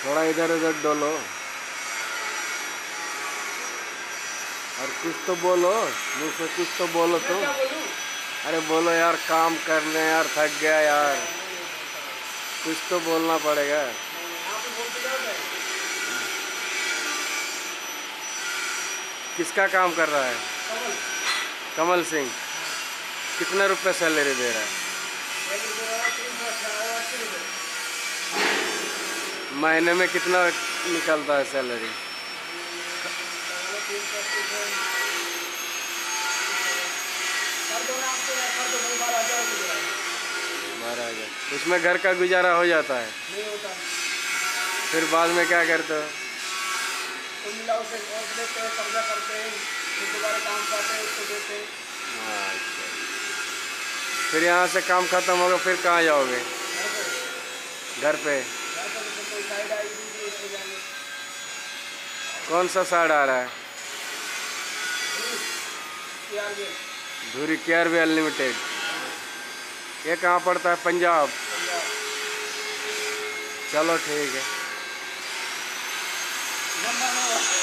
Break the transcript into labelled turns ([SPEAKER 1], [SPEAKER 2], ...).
[SPEAKER 1] थोड़ा इधर उधर डोलो और कुछ तो बोलो, मुँह से कुछ तो बोलो तुम। अरे बोलो यार, काम करने यार, थक गया यार, कुछ तो बोलना पड़ेगा। किसका काम कर रहा है? कमल सिंह। कितने रुपए सैलरी दे रहा है? महीने में कितना निकलता है सैलरी? 12,000। उसमें घर का गुजारा हो जाता है?
[SPEAKER 2] नहीं होता।
[SPEAKER 1] फिर बाद में क्या करते हो?
[SPEAKER 2] तो मिला उसे और लेते हैं, कर्जा करते हैं, फिर दोबारा काम करते हैं, उसको देते हैं।
[SPEAKER 1] अच्छा। फिर यहाँ से काम खत्म होगा फिर कहाँ जाओगे? घर पे।
[SPEAKER 2] तो कोई साइड आई भी इसमें जाएंगे।
[SPEAKER 1] कौन सा साइड आ रहा है? धुरी केआरबी अनलिमिटेड। ये कहाँ पड़ता है? पंजाब। चलो ठीक है।